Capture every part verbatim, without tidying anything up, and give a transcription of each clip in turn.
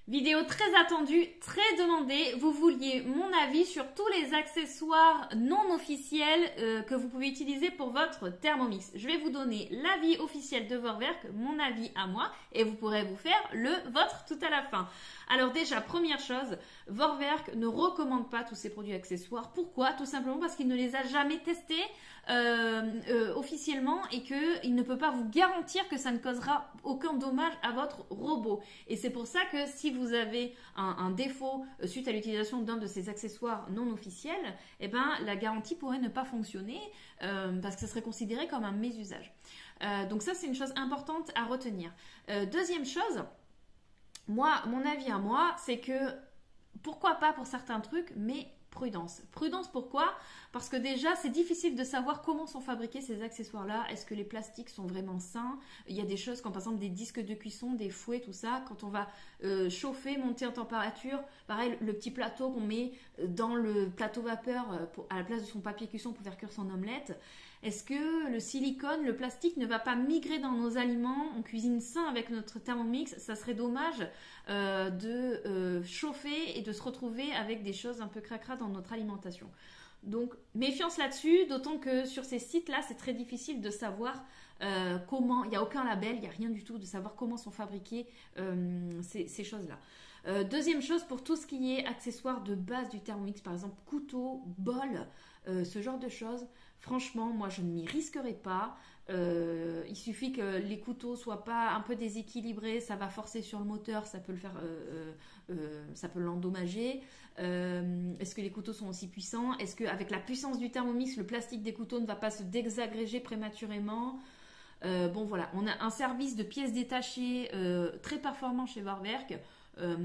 Vidéo très attendue, très demandée. Vous vouliez mon avis sur tous les accessoires non officiels euh, que vous pouvez utiliser pour votre Thermomix. Je vais vous donner l'avis officiel de Vorwerk, mon avis à moi, et vous pourrez vous faire le vôtre tout à la fin. Alors déjà, première chose, Vorwerk ne recommande pas tous ces produits accessoires. Pourquoi? Tout simplement parce qu'il ne les a jamais testés euh, euh, officiellement et qu'il ne peut pas vous garantir que ça ne causera aucun dommage à votre robot. Et c'est pour ça que si vous avez un, un défaut suite à l'utilisation d'un de ces accessoires non officiels, eh ben, la garantie pourrait ne pas fonctionner euh, parce que ça serait considéré comme un mésusage. Euh, donc ça, c'est une chose importante à retenir. Euh, deuxième chose, moi, mon avis à moi, c'est que pourquoi pas pour certains trucs, mais prudence. Prudence pourquoi? Parce que déjà, c'est difficile de savoir comment sont fabriqués ces accessoires-là. Est-ce que les plastiques sont vraiment sains? Il y a des choses comme par exemple des disques de cuisson, des fouets, tout ça. Quand on va euh, chauffer, monter en température, pareil, le petit plateau qu'on met dans le plateau vapeur pour, à la place de son papier cuisson pour faire cuire son omelette. Est-ce que le silicone, le plastique ne va pas migrer dans nos aliments? On cuisine sain avec notre Thermomix. Ça serait dommage euh, de euh, chauffer et de se retrouver avec des choses un peu cracra dans notre alimentation. Donc, méfiance là-dessus, d'autant que sur ces sites-là, c'est très difficile de savoir euh, comment, il n'y a aucun label, il n'y a rien du tout, de savoir comment sont fabriquées euh, ces, ces choses-là. Euh, deuxième chose, pour tout ce qui est accessoires de base du Thermomix, par exemple couteau, bol, euh, ce genre de choses, franchement, moi je ne m'y risquerai pas. Euh, il suffit que les couteaux soient pas un peu déséquilibrés, ça va forcer sur le moteur, ça peut le faire, euh, euh, ça peut l'endommager. Euh, est-ce que les couteaux sont aussi puissants? Est-ce qu'avec la puissance du Thermomix, le plastique des couteaux ne va pas se désagréger prématurément? Euh, bon voilà, on a un service de pièces détachées euh, très performant chez Vorwerk. Euh,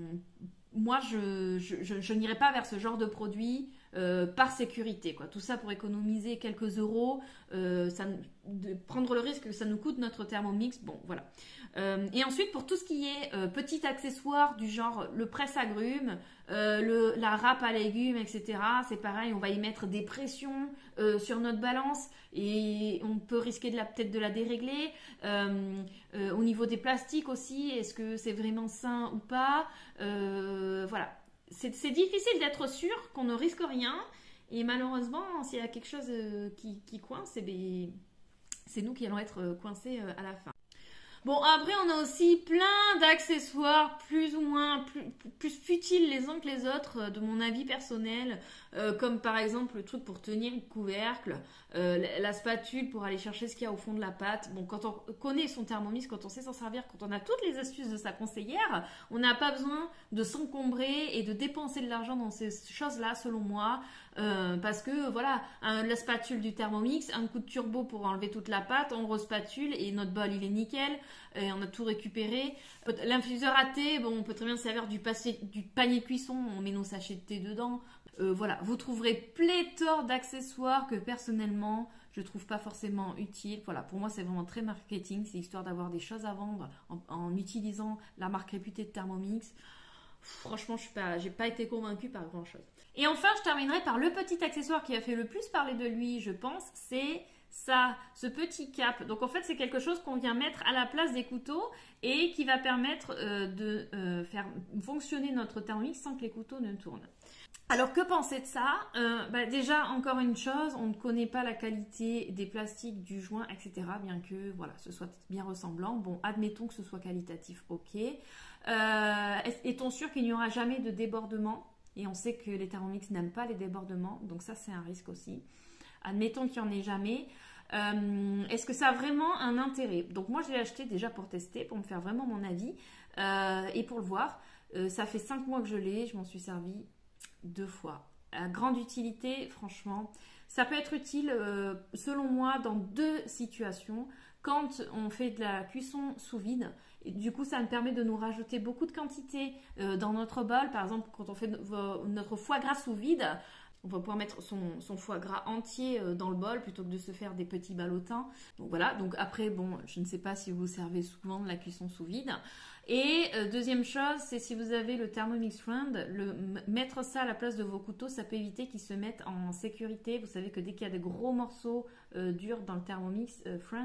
moi, je, je, je, je n'irai pas vers ce genre de produit euh, par sécurité, quoi. Tout ça pour économiser quelques euros, euh, ça, de prendre le risque que ça nous coûte notre Thermomix. Bon, voilà. Euh, et ensuite, pour tout ce qui est euh, petit accessoire du genre le presse-agrumes, euh, le, la râpe à légumes, et cetera. C'est pareil, on va y mettre des pressions euh, sur notre balance et on peut risquer de la, peut-être de la dérégler. Euh, euh, au niveau des plastiques aussi, est-ce que c'est vraiment sain ou pas? euh, Voilà. C'est difficile d'être sûr qu'on ne risque rien. Et malheureusement, s'il y a quelque chose euh, qui, qui coince, eh c'est nous qui allons être coincés euh, à la fin. Bon, après, on a aussi plein d'accessoires plus ou moins, plus, plus futiles les uns que les autres, de mon avis personnel, euh, comme par exemple le truc pour tenir le couvercle, euh, la, la spatule pour aller chercher ce qu'il y a au fond de la pâte. Bon, quand on connaît son Thermomix, quand on sait s'en servir, quand on a toutes les astuces de sa conseillère, on n'a pas besoin de s'encombrer et de dépenser de l'argent dans ces choses-là, selon moi. Euh, parce que voilà, un, la spatule du Thermomix, un coup de turbo pour enlever toute la pâte, on respatule et notre bol il est nickel et on a tout récupéré. L'infuseur à thé, bon, on peut très bien se servir du, passé, du panier de cuisson, on met nos sachets de thé dedans. Euh, voilà, vous trouverez pléthore d'accessoires que personnellement je trouve pas forcément utiles. Voilà, pour moi c'est vraiment très marketing, c'est histoire d'avoir des choses à vendre en, en utilisant la marque réputée de Thermomix. Franchement, je n'ai pas, j'ai pas été convaincue par grand chose. Et enfin, je terminerai par le petit accessoire qui a fait le plus parler de lui, je pense, c'est ça, ce petit cap. Donc en fait, c'est quelque chose qu'on vient mettre à la place des couteaux et qui va permettre euh, de euh, faire fonctionner notre Thermomix sans que les couteaux ne tournent. Alors que penser de ça? euh, bah Déjà, encore une chose, on ne connaît pas la qualité des plastiques, du joint, et cetera. Bien que voilà, ce soit bien ressemblant. Bon, admettons que ce soit qualitatif, ok. Euh, Est-on sûr qu'il n'y aura jamais de débordement? Et on sait que les Thermomix n'aiment pas les débordements, donc ça c'est un risque aussi. Admettons qu'il n'y en ait jamais. Euh, Est-ce que ça a vraiment un intérêt? Donc moi je l'ai acheté déjà pour tester, pour me faire vraiment mon avis euh, et pour le voir. Euh, ça fait cinq mois que je l'ai, je m'en suis servi deux fois. À grande utilité, franchement. Ça peut être utile, euh, selon moi, dans deux situations. Quand on fait de la cuisson sous vide, et du coup, ça me permet de nous rajouter beaucoup de quantité euh, dans notre bol. Par exemple, quand on fait notre foie gras sous vide, on va pouvoir mettre son, son foie gras entier euh, dans le bol plutôt que de se faire des petits ballotins. Donc voilà, donc après, bon, je ne sais pas si vous servez souvent de la cuisson sous vide. Et euh, deuxième chose, c'est si vous avez le Thermomix Friend, le, mettre ça à la place de vos couteaux, ça peut éviter qu'ils se mettent en sécurité. Vous savez que dès qu'il y a des gros morceaux euh, durs dans le Thermomix euh, Friend,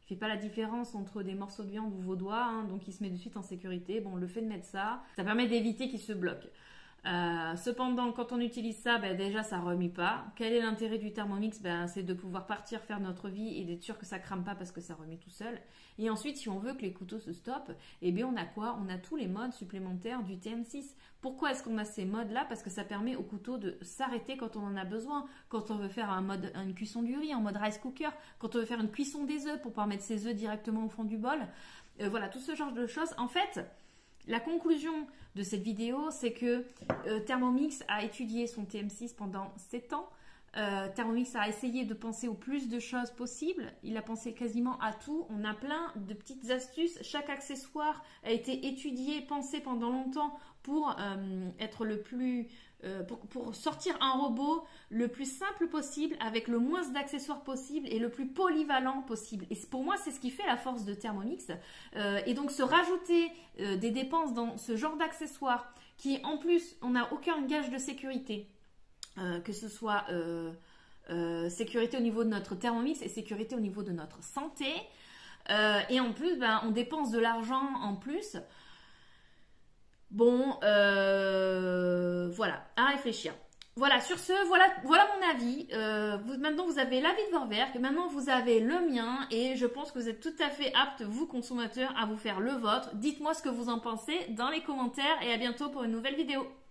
il fait pas la différence entre des morceaux de viande ou vos doigts, hein, donc il se met de suite en sécurité. Bon, le fait de mettre ça, ça permet d'éviter qu'il se bloque. Euh, cependant, quand on utilise ça, ben déjà ça remue pas. Quel est l'intérêt du Thermomix? Ben, c'est de pouvoir partir faire notre vie et d'être sûr que ça crame pas parce que ça remue tout seul. Et ensuite, si on veut que les couteaux se stoppent, eh bien on a quoi? On a tous les modes supplémentaires du T M six. Pourquoi est-ce qu'on a ces modes-là? Parce que ça permet au couteau de s'arrêter quand on en a besoin. Quand on veut faire un mode, une cuisson du riz en mode rice cooker, quand on veut faire une cuisson des œufs pour pouvoir mettre ses œufs directement au fond du bol. Euh, voilà, tout ce genre de choses. En fait, la conclusion de cette vidéo, c'est que euh, Thermomix a étudié son T M six pendant sept ans. Euh, Thermomix a essayé de penser au plus de choses possibles. Il a pensé quasiment à tout. On a plein de petites astuces. Chaque accessoire a été étudié, pensé pendant longtemps pour euh, être le plus, euh, pour, pour sortir un robot le plus simple possible, avec le moins d'accessoires possible et le plus polyvalent possible. Et pour moi, c'est ce qui fait la force de Thermomix. Euh, et donc, se rajouter euh, des dépenses dans ce genre d'accessoires, qui en plus, on n'a aucun gage de sécurité. Euh, que ce soit euh, euh, sécurité au niveau de notre Thermomix et sécurité au niveau de notre santé. Euh, et en plus, ben, on dépense de l'argent en plus. Bon, euh, voilà, à réfléchir. Voilà, sur ce, voilà, voilà mon avis. Euh, vous, maintenant, vous avez l'avis de Vorwerk. Maintenant, vous avez le mien. Et je pense que vous êtes tout à fait aptes, vous consommateurs, à vous faire le vôtre. Dites-moi ce que vous en pensez dans les commentaires. Et à bientôt pour une nouvelle vidéo.